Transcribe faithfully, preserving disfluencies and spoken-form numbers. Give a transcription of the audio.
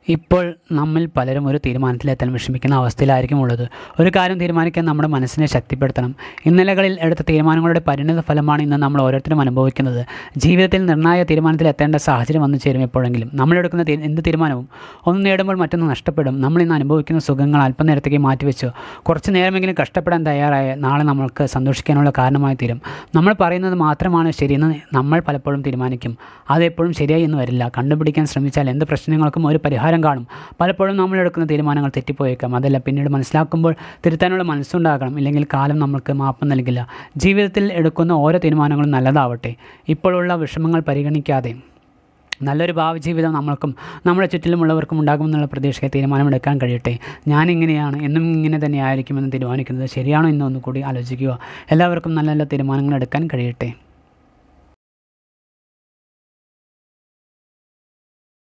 ഇപ്പോൾ നമ്മിൽ പലരും ഒരു തീരുമാനത്തിലെത്താൻ വിഷമിക്കുന്ന അവസ്ഥയിലായിരിക്കും ഉള്ളത്. ഒരു കാര്യം തീരുമാനിക്കാൻ നമ്മുടെ മനസ്സിനെ ശക്തിപ്പെടുത്തണം. ഇന്നലകളിൽ എടുത്ത തീരുമാനങ്ങളുടെ പരിണിത ഫലമാണ് ഇന്ന് നമ്മൾ ഓരോരുത്തരും അനുഭവിക്കുന്നത്. ജീവിതത്തിൽ നിർണായക തീരുമാനത്തിലെത്തേണ്ട സാഹചര്യം വന്നു ചേരും എപ്പോഴെങ്കിലും. നമ്മളെടുക്കുന്ന എന്ത് തീരുമാനവും ഒന്ന് നേടുമ്പോൾ മറ്റൊന്ന് നഷ്ടപ്പെടും. നമ്മൾ ഇന്ന് അനുഭവിക്കുന്ന സുഖങ്ങൾ അല്പനേരത്തേക്ക് മാറ്റിവെച്ചു കുറച്ച് നേരമെങ്കിലും കഷ്ടപ്പെടാൻ തയ്യാറായ നാളെ നമ്മൾക്ക് സന്തോഷിക്കാനുള്ള കാരണമായി തീരും. നമ്മൾ പറയുന്നത് മാത്രമാണ് ശരിയെന്ന് നമ്മൾ പലപ്പോഴും തീരുമാനിക്കും. അതെപ്പോഴും ശരിയായി എന്ന് വരില്ല. കണ്ടുപിടിക്കാൻ ശ്രമിച്ചാൽ എന്ത് പ്രശ്നങ്ങൾക്കും ഒരു പരിഹാരം കാണും. പലപ്പോഴും നമ്മളെടുക്കുന്ന തീരുമാനങ്ങൾ തെറ്റിപ്പോയേക്കാം. അതല്ല പിന്നീട് മനസ്സിലാക്കുമ്പോൾ തിരുത്താനുള്ള മനസ്സുണ്ടാകണം. ഇല്ലെങ്കിൽ കാലം നമ്മൾക്ക് മാപ്പ് നൽകില്ല. ജീവിതത്തിൽ എടുക്കുന്ന ഓരോ തീരുമാനങ്ങളും നല്ലതാവട്ടെ. ഇപ്പോഴുള്ള വിഷമങ്ങൾ പരിഗണിക്കാതെ നല്ലൊരു ഭാവി ജീവിതം നമ്മൾക്കും നമ്മുടെ ചുറ്റിലുമുള്ളവർക്കും ഉണ്ടാകുമെന്നുള്ള പ്രതീക്ഷയെ തീരുമാനമെടുക്കാൻ കഴിയട്ടെ. ഞാനിങ്ങനെയാണ് എന്നും ഇങ്ങനെ തന്നെ ആയിരിക്കുമെന്ന് തീരുമാനിക്കുന്നത് ശരിയാണോ എന്നൊന്നുകൂടി ആലോചിക്കുക. എല്ലാവർക്കും നല്ല നല്ല തീരുമാനങ്ങൾ എടുക്കാൻ കഴിയട്ടെ.